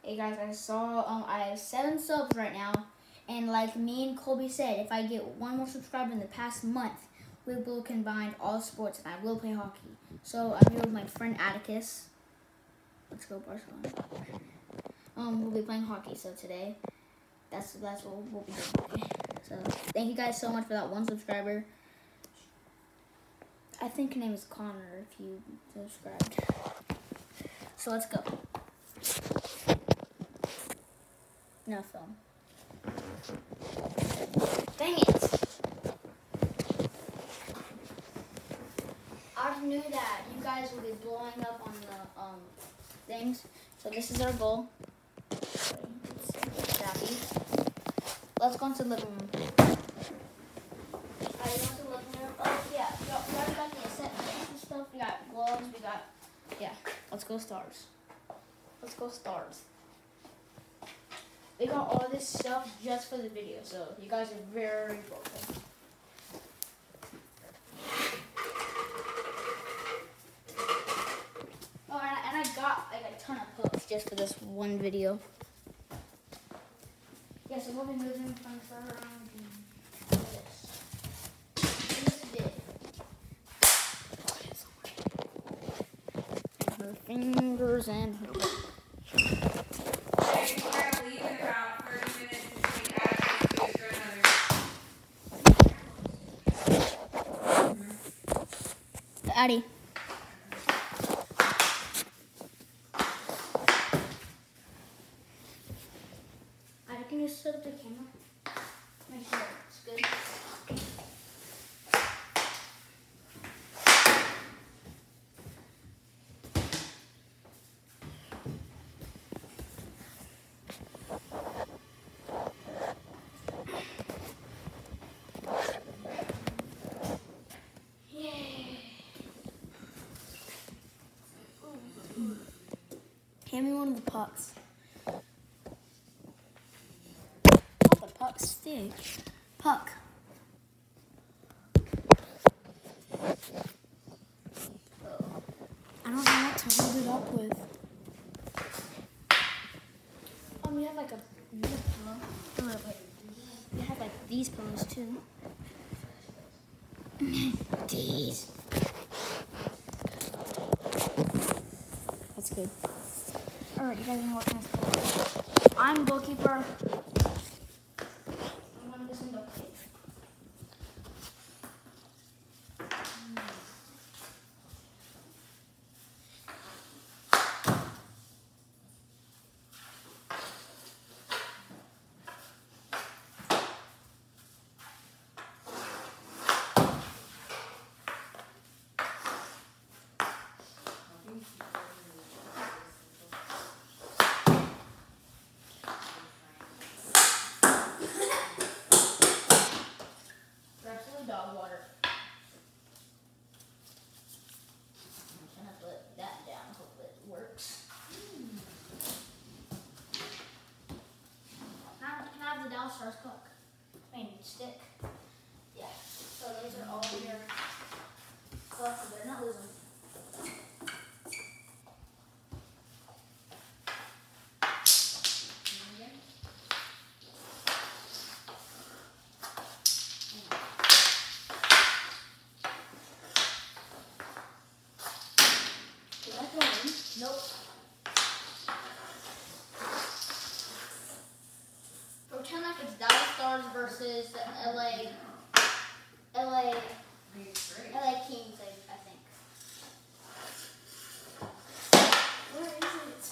Hey guys, I saw I have 7 subs right now, and like me and Colby said, if I get 1 more subscriber in the past month, we will combine all sports and I will play hockey. So I'm here with my friend Atticus. Let's go Barcelona. We'll be playing hockey. So today, that's what we'll be doing. Okay. So thank you guys so much for that 1 subscriber. I think her name is Connor if you subscribed. So let's go. No film. Dang it! I already knew that you guys would be blowing up on the things. So this is our goal. Let's go into the living room. Alright, go to the living room. Oh yeah, we already got the accessories and stuff. We got gloves. We got Let's go Stars. Let's go Stars. We got all this stuff just for the video, so you guys are very welcome. Oh, and I got like a ton of posts just for this one video. Yeah, so we'll be moving from around this. This bit. Her fingers and her. Addie. Addie, can you set up the camera? Make sure it's good. Hand me one of the pucks. Not the puck stick. Puck. I don't know what to hold it up with. We have like a pillow. Oh, wait. We have like these pillows too. These. That's good. Alright, you guys know what kind of goalkeeper. I'm goalkeeper. I'm gonna do some duct tape. Dog water. I'm gonna put that down. Hope it works. Can I have the Dallas Stars puck? I mean stick. Yeah. So those are all your pucks. So they're not losing. Nope. Pretend like it's Dallas Stars versus the LA Kings, I think. Where is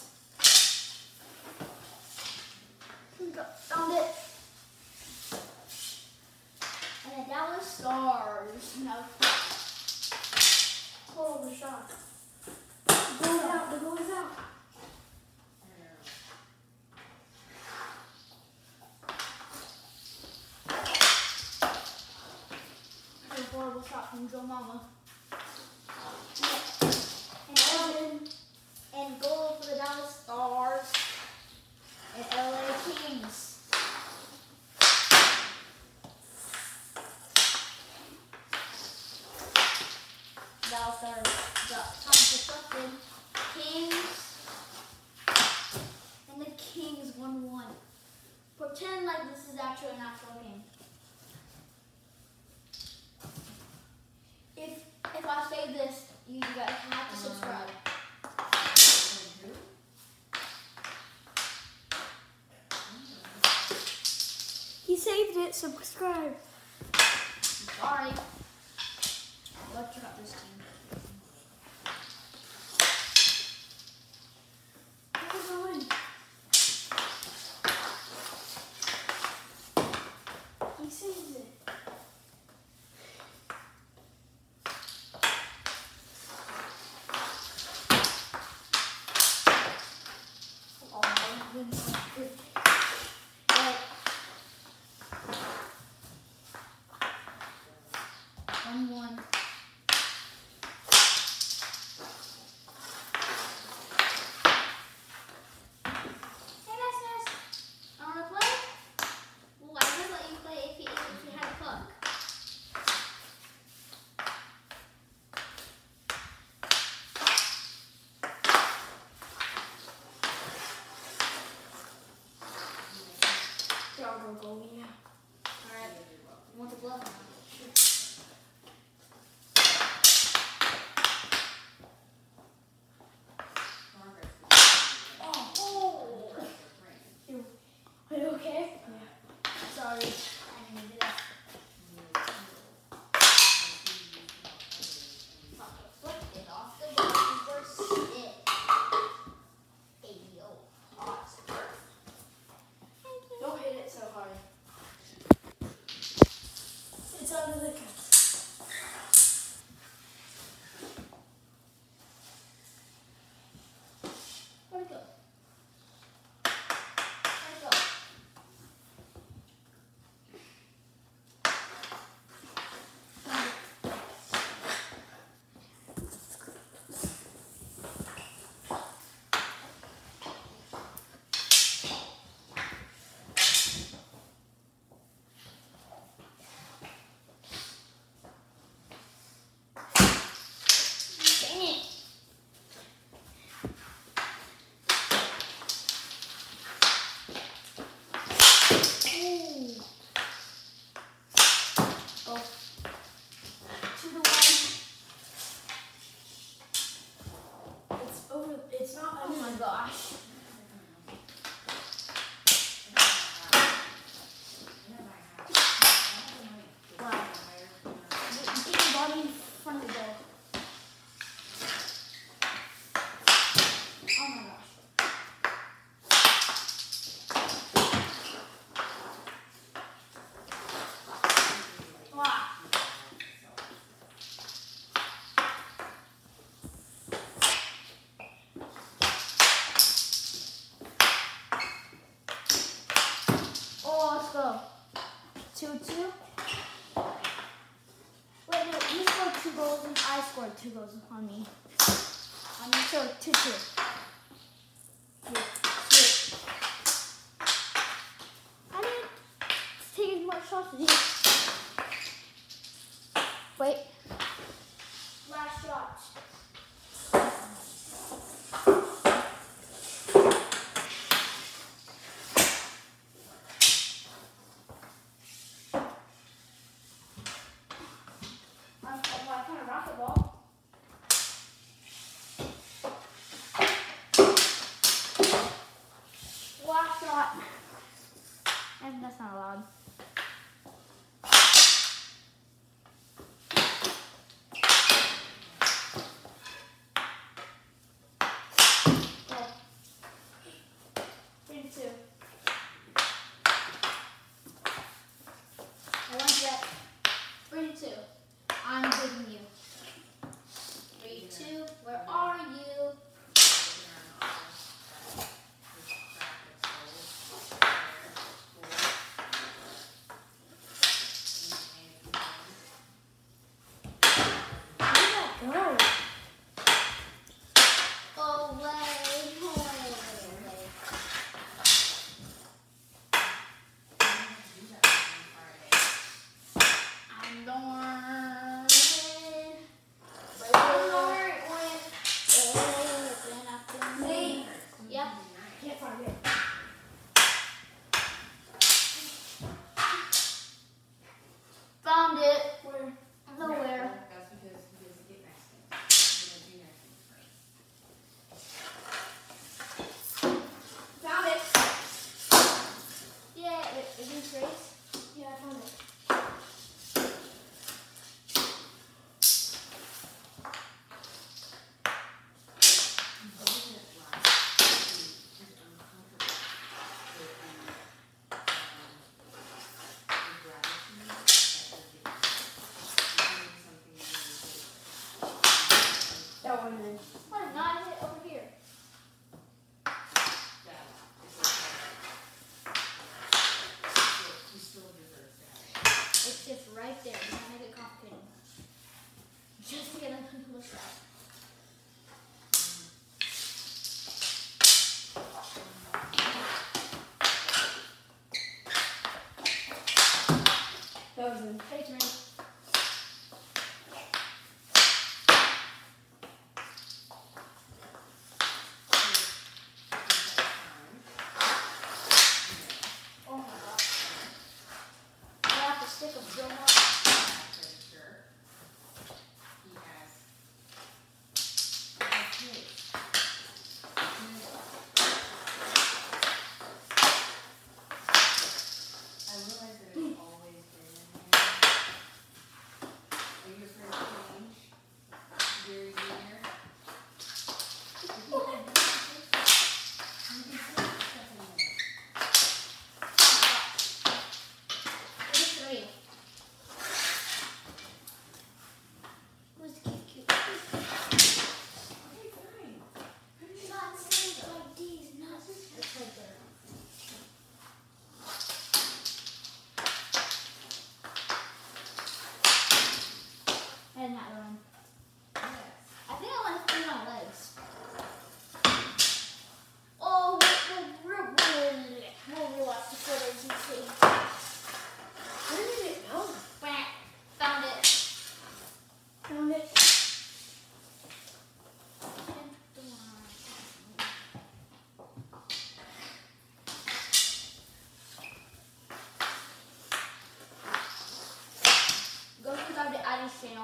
it? Found it. And the Dallas Stars. No. Oh, the shot. The goal is out. The goal is out. A horrible shot from Joe Mama. And goal for the Dallas Stars and LA Kings. Dallas Stars got time to something. Kings and the 1-1. Pretend like this is actually not working. If I say this, you guys have to subscribe. He saved it. Subscribe. Sorry. Let's check out this team. He saved it. Oh my goodness. But 1-1. Hey, Maximus. I want to play? Well, I would let you play if you had a puck. Go, yeah. Alright. You want the glove? Are you okay? Sorry. I needed it. Flip it off the board. It. Ayo. Hot. Don't hit it so hard. It's under the cup. Where'd it go? Where'd it go? Dang it. Ooh. Go. 2-1. It's over. It's not Oh under. my gosh. Wow. Get your body in front of the goal. Oh my gosh. Wow. Oh, let's go. 2-2. Wait, no, you scored 2 goals and I scored 2 goals on me. So 2-2. I didn't take as much shots as you. Wait. Last shot. I kind of rocket ball. Last shot. And that's not allowed. Go. 3-2. I want that. 3-2. I'm giving you. 3-2. Where are you? Go. Yep. Can't find it.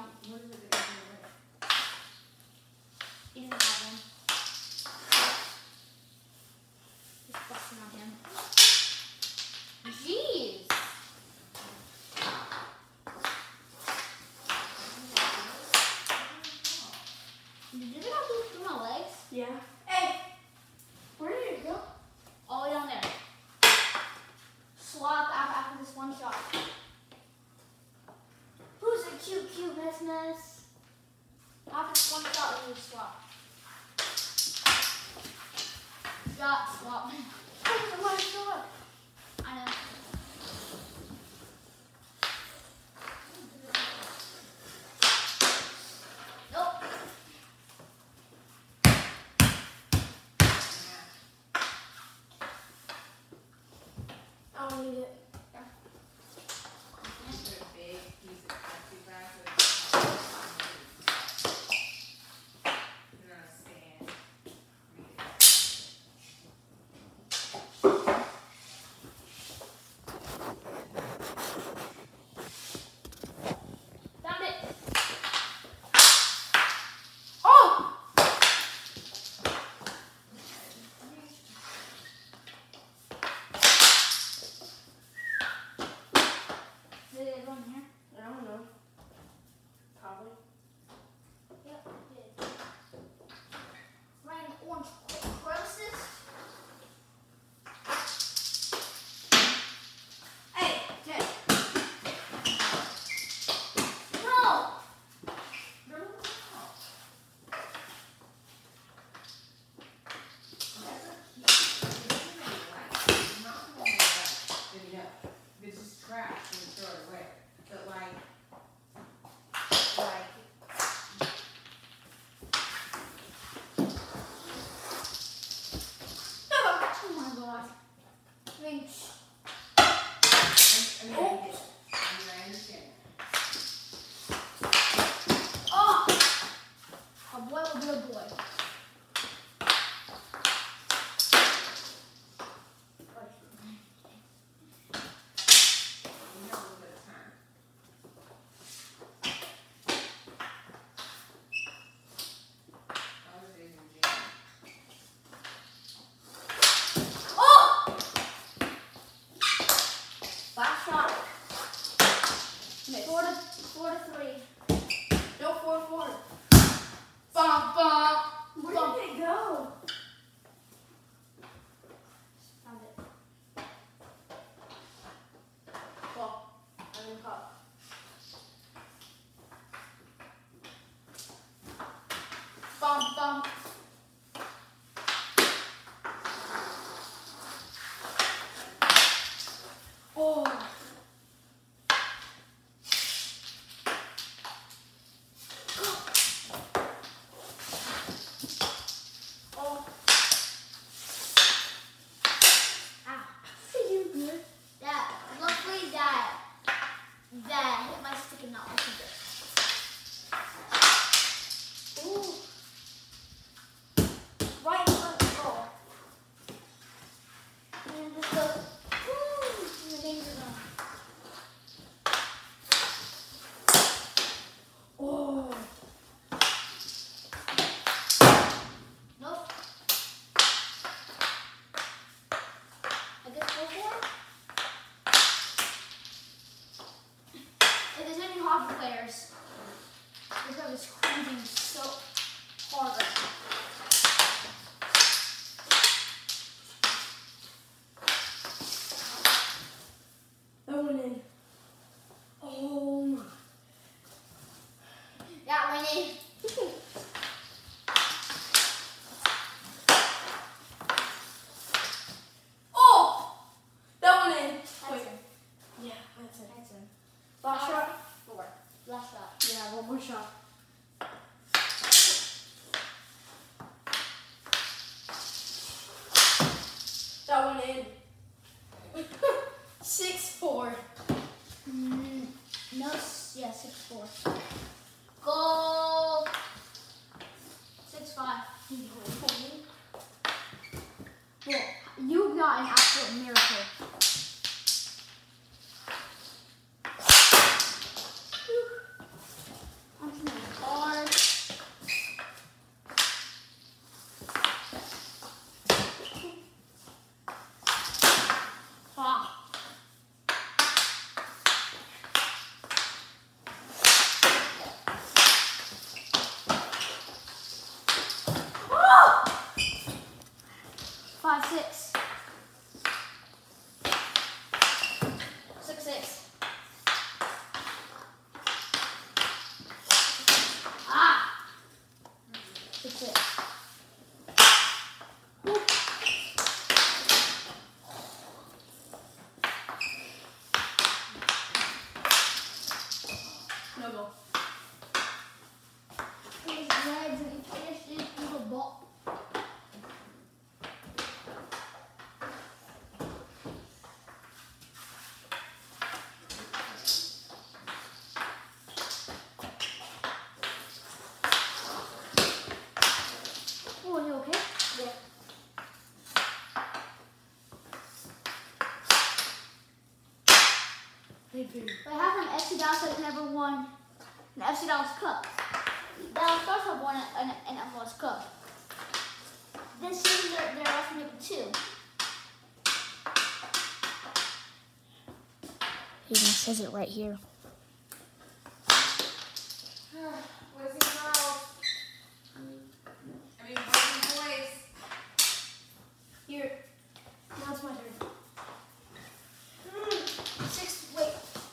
now. What is it that He doesn't have one. Just busting on him. Jeez. Did you get all through my legs? Yeah. Hey, where did it go? All the way down there. Swap after this one shot. Who's a cute mess? After this one shot, we swap. Shot, swap. Oh, my God. I know. Nope. I don't need it. It's a big piece of plexiglass with you're gonna stand. Found it. Oh! Did it go in here? I don't know. Probably. Yep, it did. Ryan, orange crosses. Hey, Ted. No! It's just trash and you throw it away. But like Oh my god. I mean, I understand. oh! A boy will be a boy. We have a little bit of time. Other days in jail. Oh! Last shot. Miss. 4-3. No, 4-4. Bum, bum. Where did it go? Found it. Well, I'm in cup. Bum, bum. Oh. Oh. Ah. You good? That, luckily that hit my stick and not my finger. Ooh. Right in front of the goal. And just go, woo, in the danger zone. Oh. Nope. I guess 4-4? If there's any hockey players, this guy was cruising so hard right now. That went in. Oh my. That went in. Oh! That went in. That's Wait. in. Yeah, that's it. That's in. Last shot? 4. Last shot. Yeah, one more shot. That went in. 6-4. No, yeah, 6-4. Goal. 6-5. Well, you got an absolute miracle. MVP. But how come FC Dallas has never won an FC Dallas Cup? Dallas Stars have won an MLS Cup. This season they're also maybe 2. It even says it right here. Boys and girls. I mean, boys and boys. Here. Now it's my turn. 6. Wait.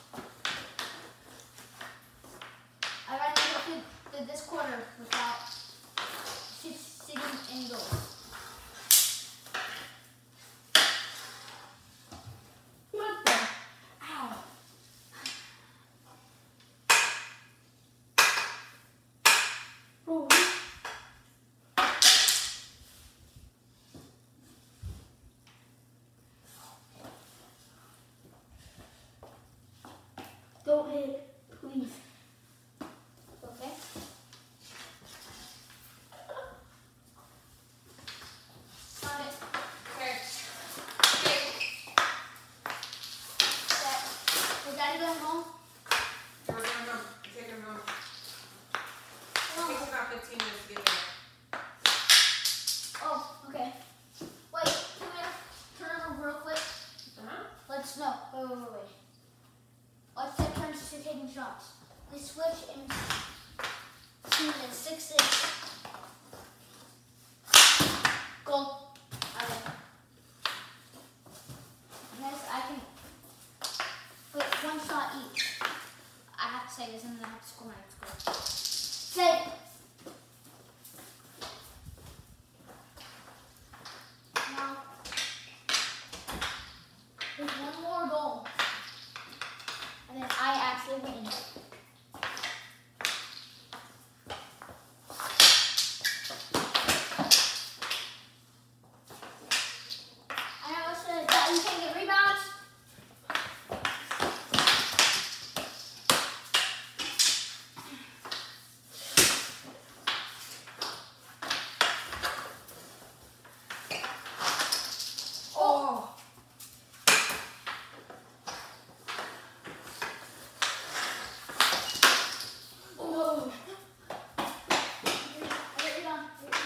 I gotta get through this quarter without sitting in goals. What the? Ow. Oh. Don't hit, please. Okay. Got it. Okay. Set. Is Daddy going home? We're gonna go. Take him home. No. It takes about 15 minutes to get there. Oh, okay. Wait, can we turn over real quick? Uh-huh. Let's no. Wait. Let's take turns to taking shots. We switch and team is 6-6. Goal. Okay. Next, I can wait 1 shot each. I have to say this and then I have to score my next goal. Say it. Now, there's 1 more goal. And then I actually win. I know it's that you can get rebounds. Oh. Oh. I get rebound.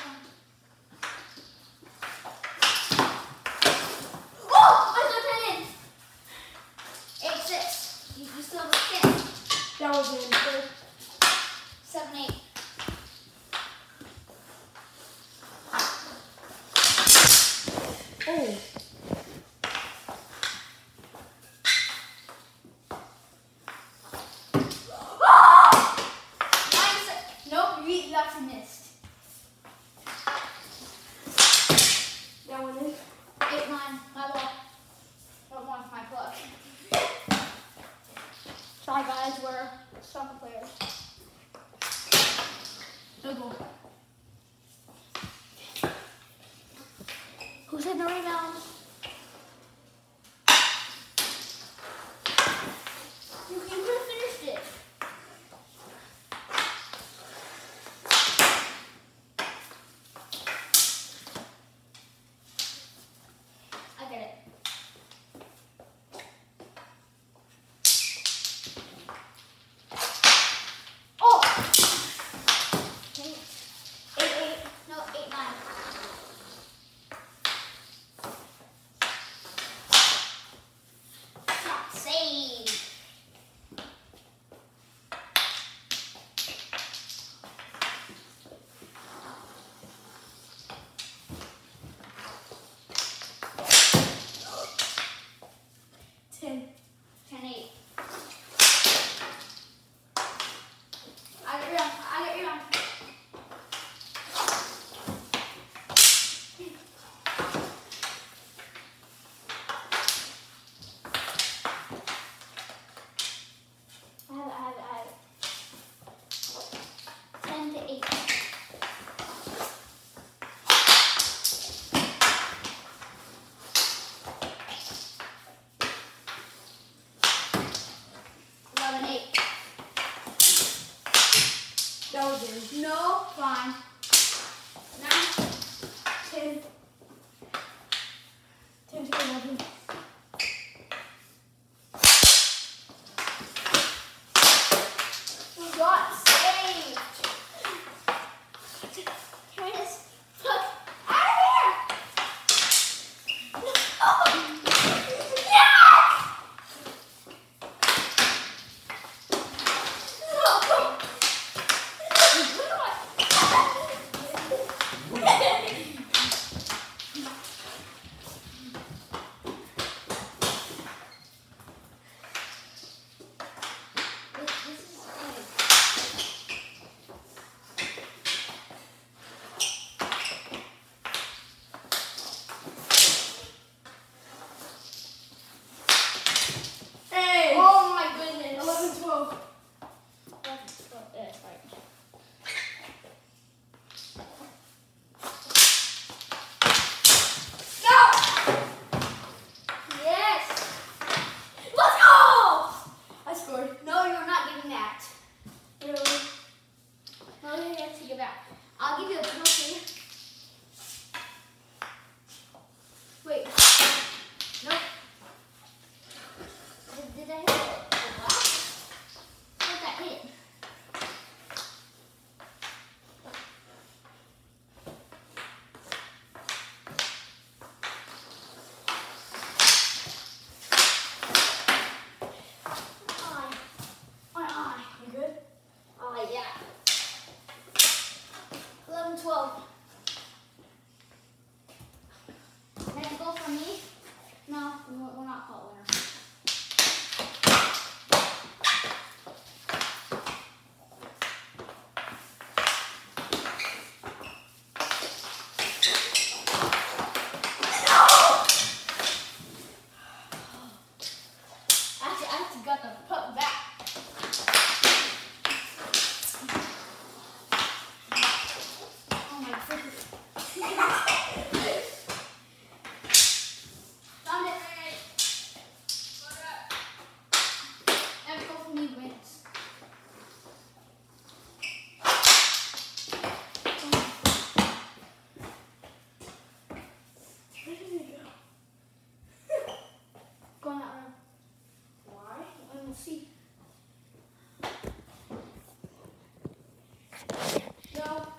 Oh! I got that in! 8-6. You still have a chance. That was in. 7-8. Oh. Nope, you actually missed. That one in. 8-9. My ball. Don't want my pluck. Sorry guys, we're soccer players. No goal. Who's in the rebound? You could have finished it. I get it. Oh! 8-8. No, 8-9. Shot save. Ten. 10-8. I get rebound. I get rebound. I have it. 10-8. That was in. No, fine. 9. 10. 10 to 11.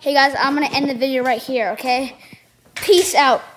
Hey guys, I'm gonna end the video right here, okay? Peace out.